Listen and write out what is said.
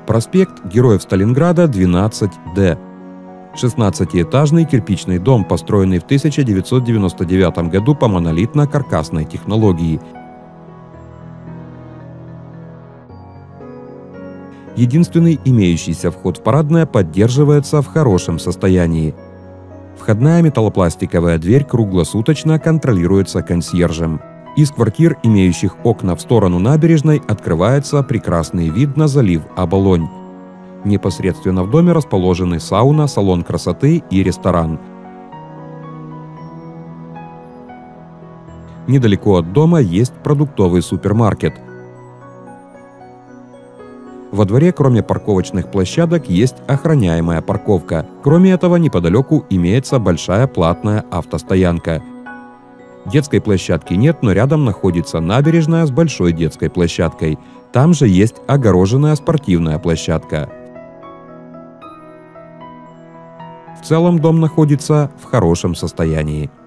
Проспект Героев Сталинграда, 12-Д. 16-этажный кирпичный дом, построенный в 1999 году по монолитно-каркасной технологии. Единственный имеющийся вход в парадное поддерживается в хорошем состоянии. Входная металлопластиковая дверь круглосуточно контролируется консьержем. Из квартир, имеющих окна в сторону набережной, открывается прекрасный вид на залив Оболонь. Непосредственно в доме расположены сауна, салон красоты и ресторан. Недалеко от дома есть продуктовый супермаркет. Во дворе, кроме парковочных площадок, есть охраняемая парковка. Кроме этого, неподалеку имеется большая платная автостоянка. Детской площадки нет, но рядом находится набережная с большой детской площадкой. Там же есть огороженная спортивная площадка. В целом дом находится в хорошем состоянии.